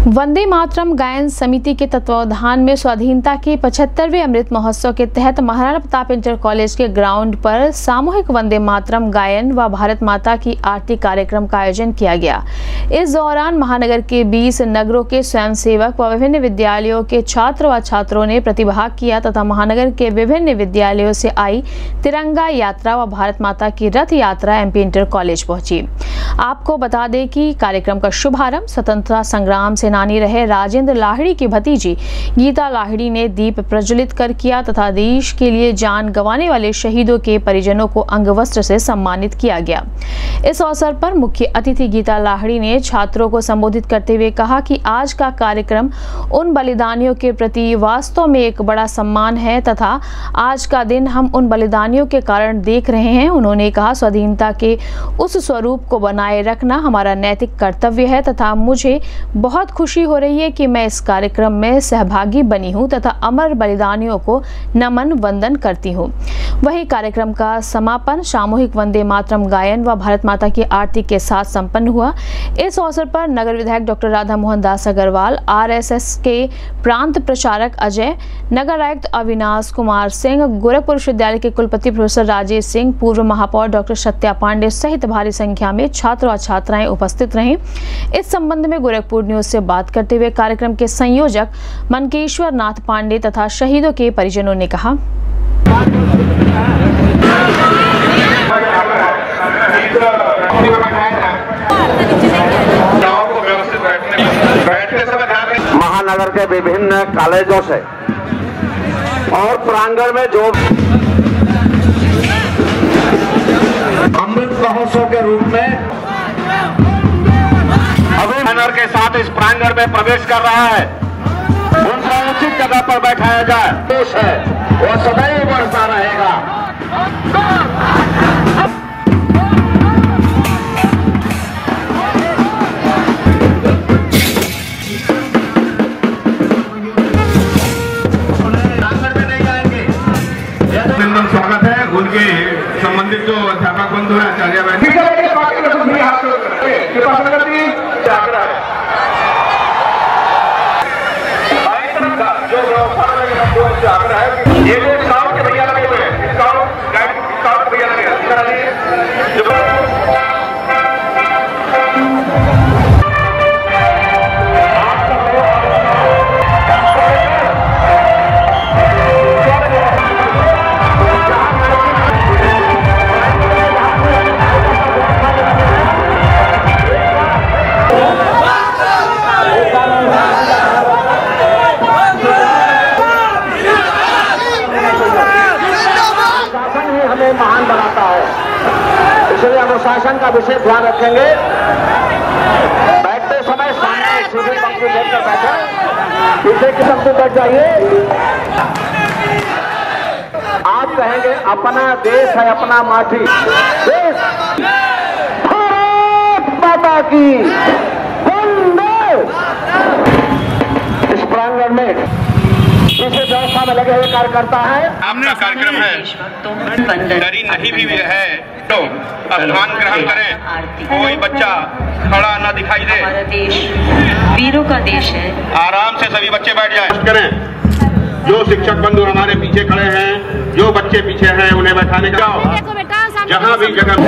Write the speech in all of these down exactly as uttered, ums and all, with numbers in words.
वंदे मातरम गायन समिति के तत्वावधान में स्वाधीनता के पचहत्तरवें अमृत महोत्सव के तहत महाराणा प्रताप इंटर कॉलेज के ग्राउंड पर सामूहिक वंदे मातरम गायन व भारत माता की आरती कार्यक्रम का आयोजन किया गया। इस दौरान महानगर के बीस नगरों के स्वयंसेवक व विभिन्न विद्यालयों के छात्र व छात्रों ने प्रतिभाग किया तथा महानगर के विभिन्न विद्यालयों से आई तिरंगा यात्रा व भारत माता की रथ यात्रा एमपी इंटर कॉलेज पहुंची। आपको बता दें कि कार्यक्रम का शुभारंभ स्वतंत्रता संग्राम सेनानी रहे राजेंद्र लाहिड़ी की भतीजी गीता लाहिड़ी ने दीप प्रज्वलित कर किया तथा देश के लिए जान गंवाने वाले शहीदों के परिजनों को अंगवस्त्र से सम्मानित किया गया। इस अवसर पर मुख्य अतिथि गीता लाहिड़ी ने छात्रों को संबोधित करते हुए कहा कि आज का कार्यक्रम उन बलिदानियों के प्रति वास्तव में एक बड़ा सम्मान है तथा आज का दिन हम उन बलिदानियों के कारण देख रहे हैं। उन्होंने कहा, स्वाधीनता के उस स्वरूप को बनाए रखना हमारा नैतिक कर्तव्य है तथा मुझे बहुत खुशी हो रही है कि मैं इस कार्यक्रम में सहभागी बनी हूं तथा अमर बलिदानियों को नमन वंदन करती हूं। वही कार्यक्रम का समापन सामूहिक वंदे मातरम गायन व भारत माता की आरती के साथ संपन्न हुआ। इस अवसर पर नगर विधायक डॉक्टर राधा मोहन दास अग्रवाल, आरएसएस के प्रांत प्रचारक अजय, नगर आयुक्त अविनाश कुमार सिंह, गोरखपुर विश्वविद्यालय के कुलपति प्रोफेसर राजेश सिंह, पूर्व महापौर डॉक्टर सत्या पांडे सहित भारी संख्या में छात्र और छात्राएं उपस्थित रहीं। इस संबंध में गोरखपुर न्यूज से बात करते हुए कार्यक्रम के संयोजक मनकेश्वर नाथ पांडे तथा शहीदों के परिजनों ने कहा, महानगर के विभिन्न कॉलेजों से और प्रांगण में जो अमृत महोत्सव के रूप में अभिनंदन के साथ इस प्रांगण में प्रवेश कर रहा है, उनको उचित जगह पर बैठाया जाए। देश है वो सदैव बढ़ता रहेगा। स्वागत है उनके संबंधित जो अध्यापक बंधु हैं, आचार्य बैठे ये जो स्काउट के भैया लगे हुए हैं, स्काउट गाइड स्काउट के भैया लगे महान बनाता है, इसलिए अनुशासन का विशेष ध्यान रखेंगे। बैठते समय सामने सीधी पंक्ति लेकर बैठे, पीछे की पंक्ति बैठ जाइए। आप कहेंगे अपना देश है अपना माटी, देश भारत माता की वंदे। इस प्रांगण में व्यवस्था में लगे हुए कार्यकर्ता है। आपका कार्यक्रम है, डरी नहीं भी है तो स्थान ग्रहण करें, कोई बच्चा खड़ा न दिखाई दे। हमारा देश वीरों का देश है। आराम से सभी बच्चे बैठ जाएं। करें जो शिक्षक बंधु हमारे पीछे खड़े हैं, जो बच्चे पीछे हैं, उन्हें बैठाने का जहाँ भी जगह।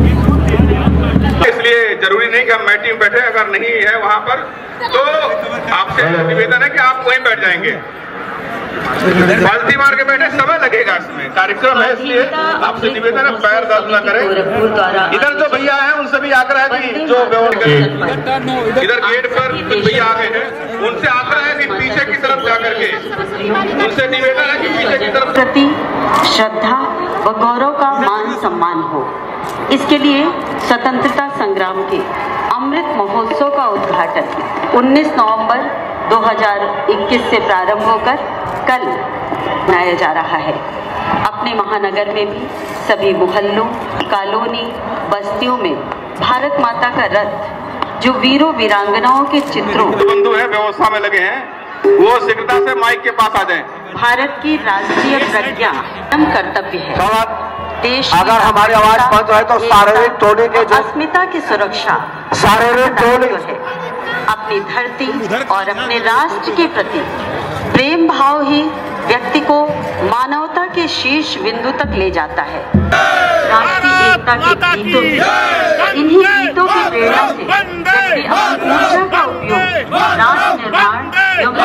इसलिए जरूरी नहीं कि हम मैटी में बैठे, अगर नहीं है वहाँ पर तो आपसे निवेदन है कि आप वहीं बैठ जाएंगे। बाल्टी मार के बैठे, समय लगेगा इसमें, कार्यक्रम है, इसलिए आपसे निवेदन है पैर दर्द न करें। इधर जो भैया हैं उनसे भी आग्रह है कि जो इधर गेट पर कुछ भैया आ गए हैं, उनसे आग्रह है कि पीछे की तरफ जाकर के उनसे निवेदन है कि पीछे की तरफ प्रति श्रद्धा व गौरव का मान सम्मान हो। इसके लिए स्वतंत्रता संग्राम के अमृत महोत्सव का उद्घाटन उन्नीस नवंबर दो हज़ार इक्कीस से प्रारंभ होकर कल मनाया जा रहा है। अपने महानगर में भी सभी मोहल्लों, कॉलोनी, बस्तियों में भारत माता का रथ जो वीरों वीरांगनाओं के चित्रों बंधु है व्यवस्था में लगे हैं, वो शीघ्रता से माइक के पास आ जाएं। भारत की राष्ट्रीय प्रज्ञा हम कर्तव्य है। देश अगर हमारी आवाज पहुंच रही तो शारीरिक टोनी के जो अस्मिता की सुरक्षा शारीरिक टोनी अपनी धरती और अपने राष्ट्र के प्रति प्रेम भाव ही व्यक्ति को मानवता के शीर्ष बिंदु तक ले जाता है। राष्ट्रीय एकता के गीतों में इन्हीं गीतों की प्रेरणा से व्यक्ति अपनी ऊर्जा का उपयोग राष्ट्र निर्माण एवं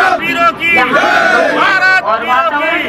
और वातावरण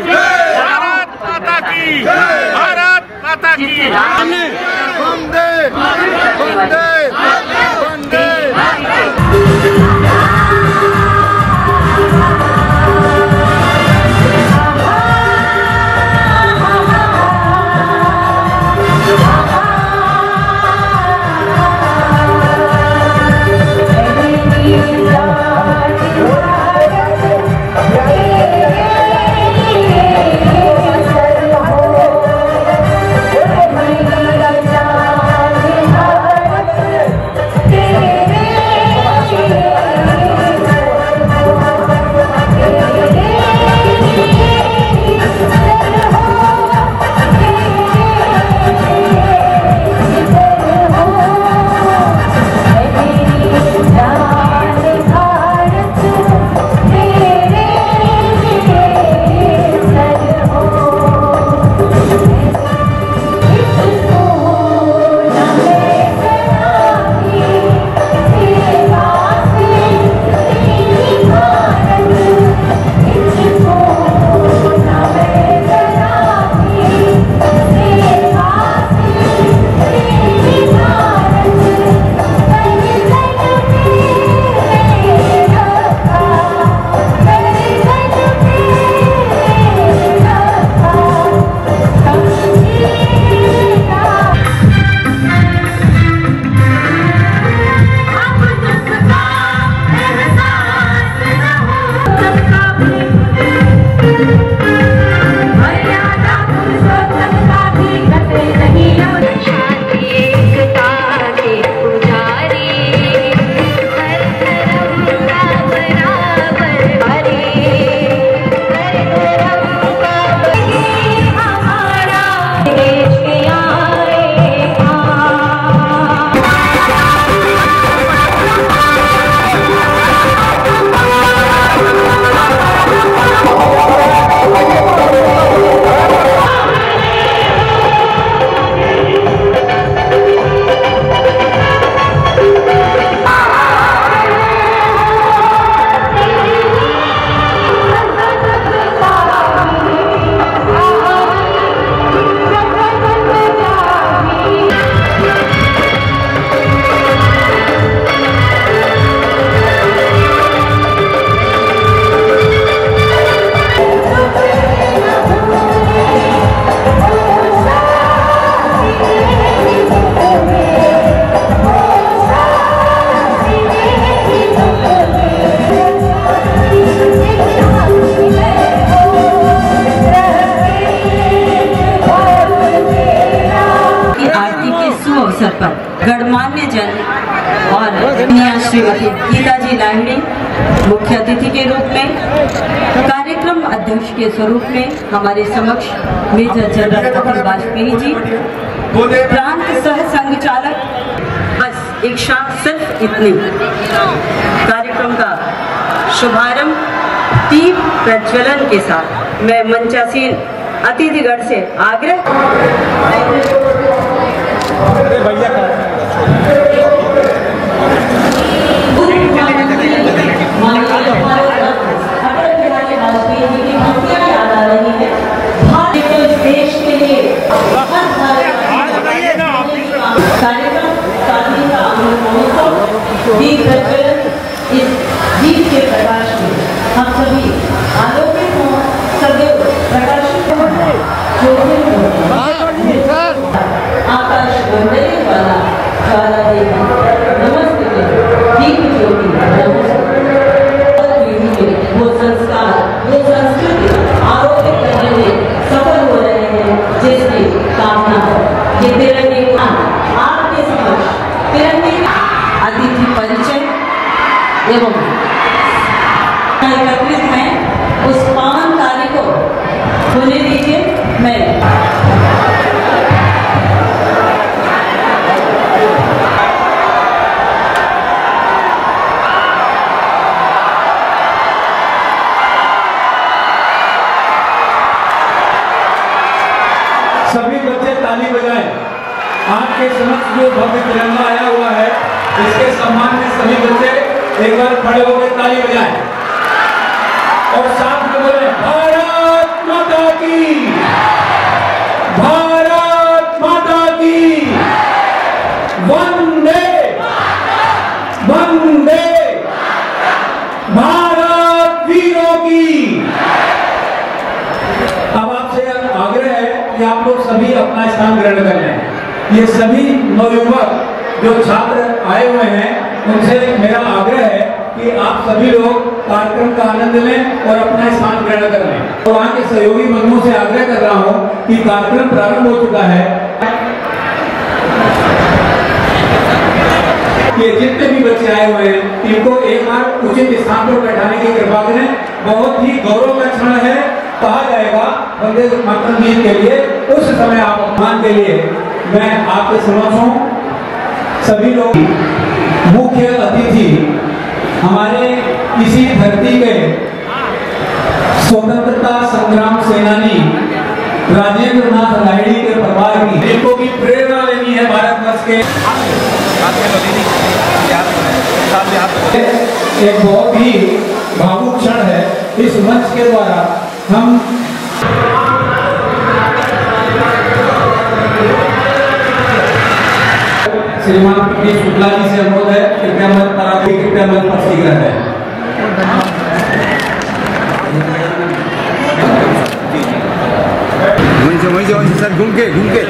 गणमान्य जन और श्रीमती गीताजी लाहिड़ी मुख्य अतिथि के रूप में, कार्यक्रम अध्यक्ष के स्वरूप में हमारे समक्ष मेजर जनरल अखिल वाजपेयी जी, प्रांत सह संघचालक, बस इच्छा सिर्फ इतनी। कार्यक्रम का शुभारंभ दीप प्रज्वलन के साथ मैं मंचासीन अतिथिगण से आग्रह देश के लिए कार्यक्रम शादी का अमृत महोत्सव दीप प्रज्वलन, इस दीप के प्रकाश में हम सभी आलोकित हों, सदैव प्रकाशित हों, आकाश मंडली वाला ज्वाला देवी नमस्ते, दीप ज्योति नमस्ते। वो संस्कार, वो संस्कृति आरोपित करने में सफल हो रहे हैं जिसकी कामना है। ये तिरंगे को आपके समक्ष तिरंगे अतिथि परिचय एवं एकत्रित हैं, उस पावन कार्य को होने दीजिए। मैं सभी बच्चे ताली बजाएं। आपके समक्ष जो भव्य तिरंगा आया हुआ है, इसके सम्मान में सभी बच्चे एक बार खड़े होकर ताली बजाएं और साथ में बोले भारत माता की, भारत माता की, वंदे वंदे भारत वीरों की। अब आपसे आग्रह है कि आप लोग सभी अपना स्थान ग्रहण कर लें। ये सभी नवयुवक जो छात्र आए हुए हैं, उनसे मेरा आग्रह है कि आप सभी लोग कार्यक्रम का आनंद लें और अपना स्थान ग्रहण कर लें। और वहाँ के सहयोगी बंधुओं से आग्रह कर रहा हूँ कि कार्यक्रम प्रारंभ हो चुका है। ये जितने भी बच्चे आए हुए हैं, इनको एक बार उचित स्थान पर बैठाने की कृपा करें। बहुत ही गौरव का क्षण है। कहा जाएगा वंदे मातरम गीत के लिए, उस समय आप अपमान के लिए मैं आपके समक्ष हूँ। सभी लोग मुख्य अतिथि हमारे इसी धरती के स्वतंत्रता संग्राम सेनानी राजेंद्र नाथ लाहिड़ी के परिवार की, जिनको की प्रेरणा लेनी है भारतवर्ष के। एक बहुत ही भावुक क्षण है। इस मंच के द्वारा हम श्रीमान पी शुक्ला जी से अनुरोध है, कृपया मत पर आप कृपया मत पर शीघ्र है। सर घूम के घूम के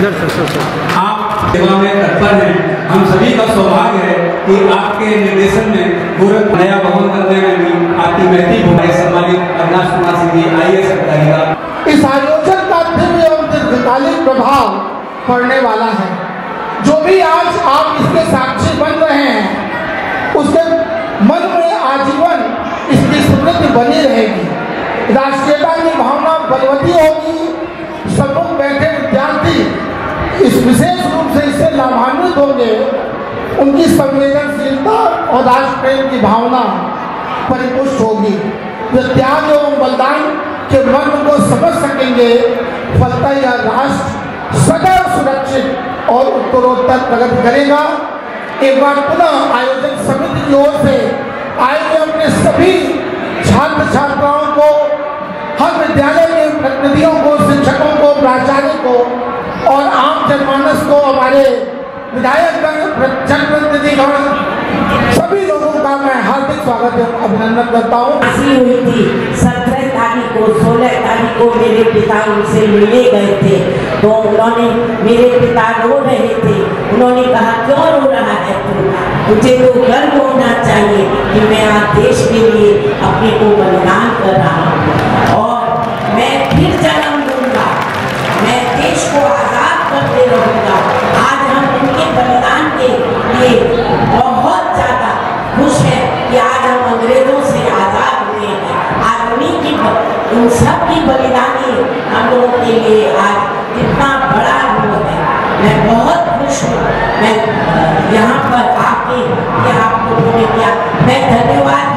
आप सेवा में तत्पर हैं। हम सभी का सौभाग्य है कि आपके निर्देशन में पूरक नया भवन करने में भी आपकी महती भूमिका सम्मानित Avinash Kumar Singh ji I A S अधिकारी का। इस आयोजन का दिव्य एवं दीर्घकालिक प्रभाव पड़ने वाला है। जो भी आज आप इसके साक्षी बन रहे हैं, उसके मन में आजीवन इसकी स्मृति बनी रहेगी। राष्ट्रीयता की भावना बलवती होगी। सम्मुख बैठे विद्यार्थी इस विशेष रूप से इससे लाभान्वित होंगे। उनकी संवेदनशीलता और राष्ट्र प्रेम की भावना परिपुष्ट होगी। वे त्याग एवं बलिदान के मर्म को समझ सकेंगे। फलता यह राष्ट्र सदैव सुरक्षित और उत्तरोत्तर प्रगति करेगा। एक बार पुनः आयोजन समिति की ओर से आए हुए अपने सभी छात्र छात्राओं को, हर विद्यालय के प्रतिनिधियों को, शिक्षकों को, प्राचार्य को और आम जनमानस को, हमारे विधायक जनप्रतिनिधिगण, सभी लोगों का मैं हार्दिक स्वागत एवं अभिनंदन करता हूँ। हुई थी सत्रह तारीख को, सोलह तारीख को मेरे पिता उनसे मिलने गए थे, तो उन्होंने, मेरे पिता रो रहे थे। उन्होंने कहा क्यों रो रहा है तू? मुझे तो गर्व होना चाहिए कि मैं आज देश के लिए अपने को बलिदान कर रहा हूँ और मैं फिर जन्म लूंगा, मैं देश को आज़ाद करते रहूँगा। आज हम उनके बलिदान के लिए बहुत ज़्यादा खुश हैं कि आज हम अंग्रेजों से आज़ाद हुए हैं। आज उन्हीं की, उन सब की बलिदानी हम लोगों के लिए आज कितना बड़ा वो है। मैं बहुत खुश हूँ। मैं यहाँ पर आके ये आप लोगों ने किया, मैं धन्यवाद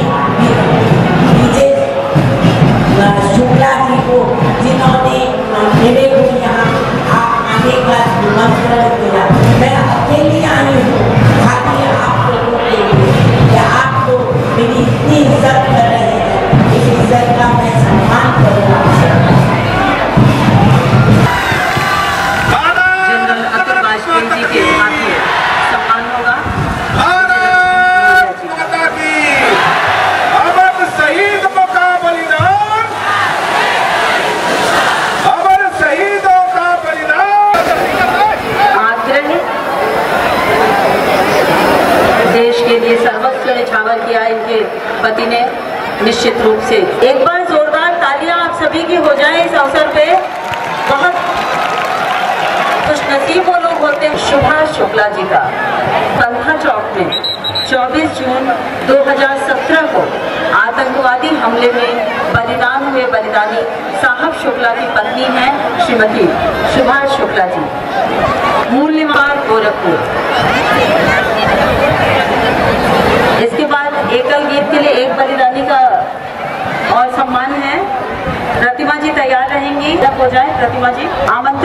विजय शुक्ला जी को, जिन्होंने मेरे को यहाँ आने का निमंत्रण किया। मैं अकेली आई हूँ खाली आप लोगों के लिए कि आप लोग मेरी इतनी इज्जत कर रहे हैं। इस इज्जत का मैं सम्मान करूँगा। जनरल अटल वाजपेयी जी के साथ सम्मान होगा। देश के लिए सर्वस्व न्यौछावर किया इनके पति ने, निश्चित रूप से एक बार जोरदार तालियां आप सभी की हो जाए इस अवसर पे। बहुत खुशनसीब वो लोग होते हैं। सुभाष शुक्ला जी का पंथा चौक में चौबीस जून दो हज़ार सत्रह को आतंकवादी हमले में बलिदान हुए बलिदानी साहब शुक्ला की पत्नी हैं श्रीमती सुभाष शुक्ला जी, मूल्यमार्ग गोरखपुर। इसके बाद एकल गीत के लिए एक बलिदानी का और सम्मान है। प्रतिमा जी तैयार रहेंगी, जब हो जाए प्रतिमा जी आमंत्रित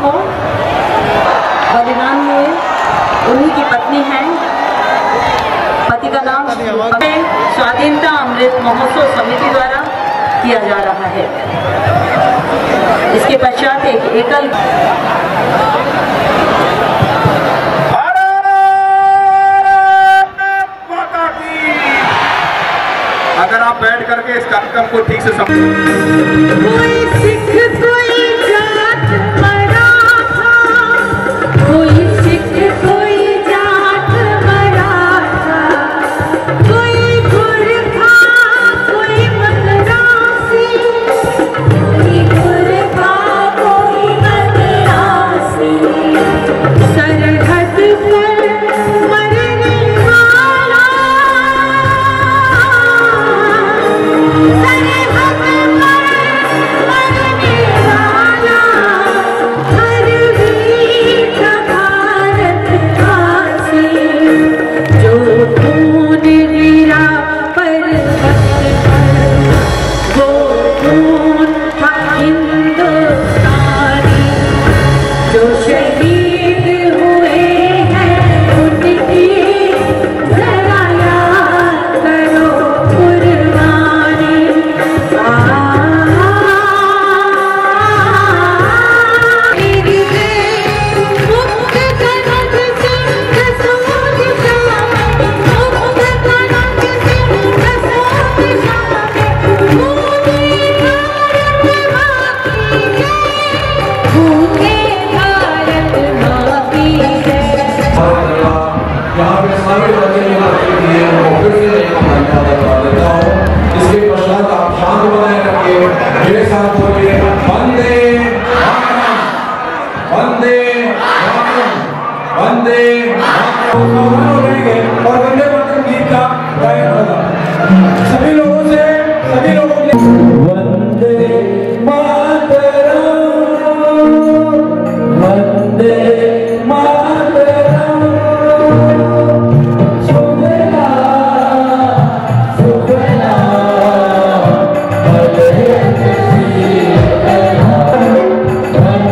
बलिदान हुए उन्हीं की पत्नी हैं। पति का नाम स्वाधीनता अमृत महोत्सव समिति द्वारा किया जा रहा है। इसके पश्चात एक एकल अगर आप बैठ करके इस कार्यक्रम को ठीक से समझ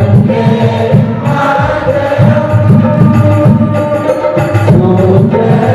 Yeah.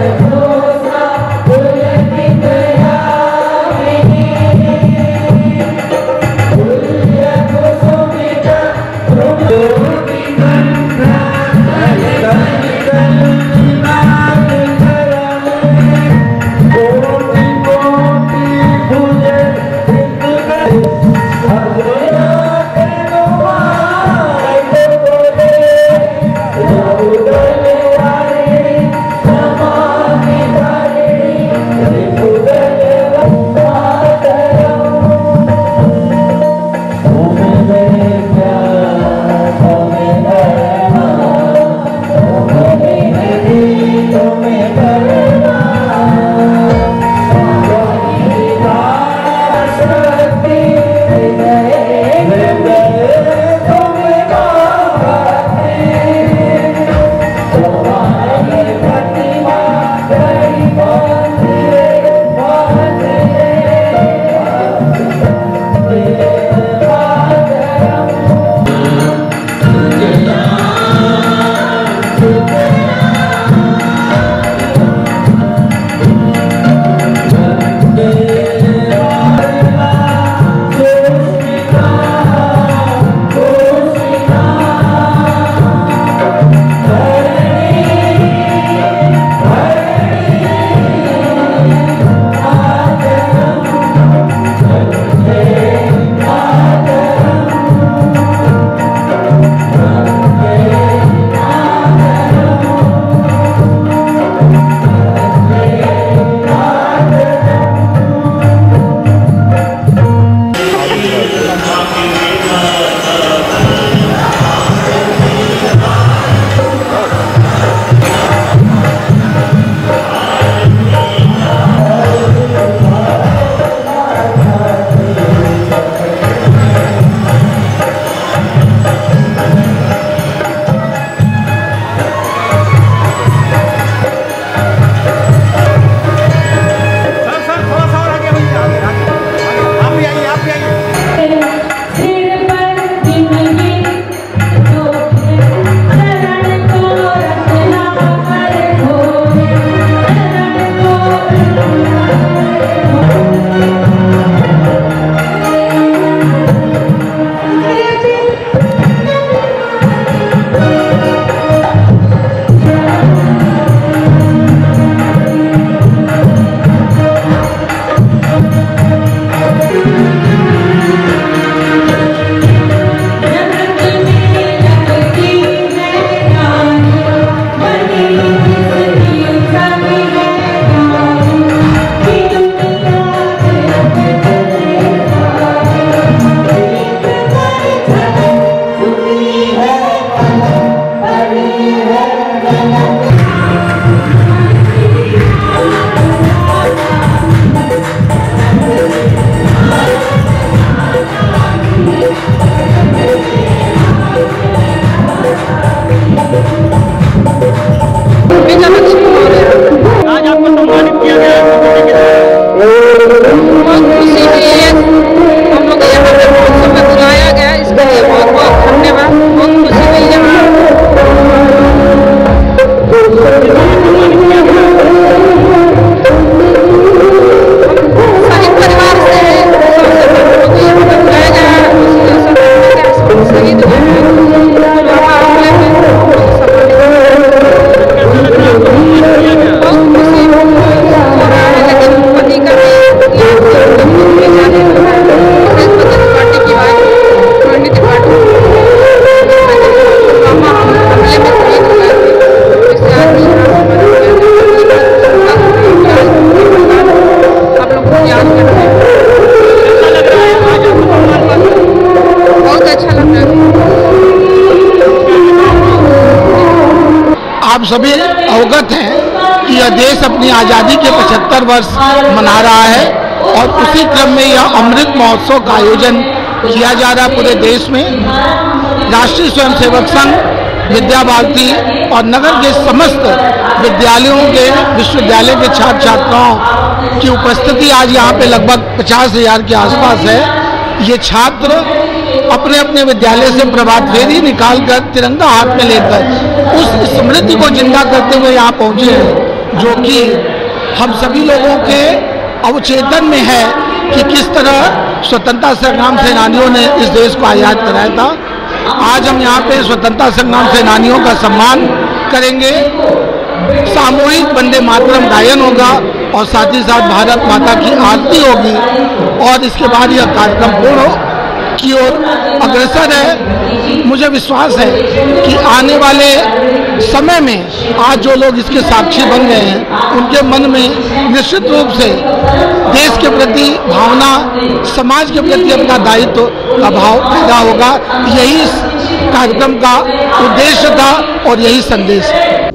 सभी अवगत हैं कि यह देश अपनी आज़ादी के पचहत्तर वर्ष मना रहा है और उसी क्रम में यह अमृत महोत्सव का आयोजन किया जा रहा है पूरे देश में। राष्ट्रीय स्वयंसेवक संघ, विद्या भारती और नगर के समस्त विद्यालयों के विश्वविद्यालय के छात्र छात्राओं की उपस्थिति आज यहाँ पे लगभग पचास हजार के आसपास है। ये छात्र अपने अपने विद्यालय से प्रभात फेरी निकालकर तिरंगा हाथ में लेकर उस स्मृति को जिंदा करते हुए यहाँ पहुँचे हैं, जो कि हम सभी लोगों के अवचेतन में है कि किस तरह स्वतंत्रता संग्राम सेनानियों ने इस देश को आज़ाद कराया था। आज हम यहाँ पे स्वतंत्रता संग्राम सेनानियों का सम्मान करेंगे, सामूहिक वंदे मातरम गायन होगा और साथ ही साथ भारत माता की आरती होगी और इसके बाद यह कार्यक्रम पूर्ण की ओर अग्रसर है। मुझे विश्वास है कि आने वाले समय में आज जो लोग इसके साक्षी बन गए हैं उनके मन में निश्चित रूप से देश के प्रति भावना, समाज के प्रति अपना दायित्व का भाव पैदा होगा। यही इस कार्यक्रम का उद्देश्य था और यही संदेश है।